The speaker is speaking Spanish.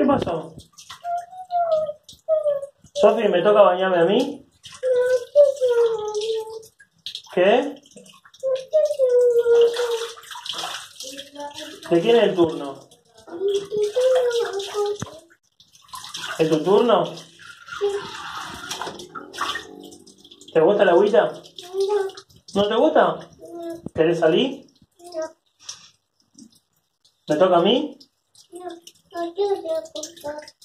pasó? Sofi, ¿me toca bañarme a mí? ¿Qué? ¿De quién es el turno? ¿Es tu turno? ¿Te gusta la agüita? ¿No te gusta? ¿Querés salir? ¿Me toca a mí? No quiero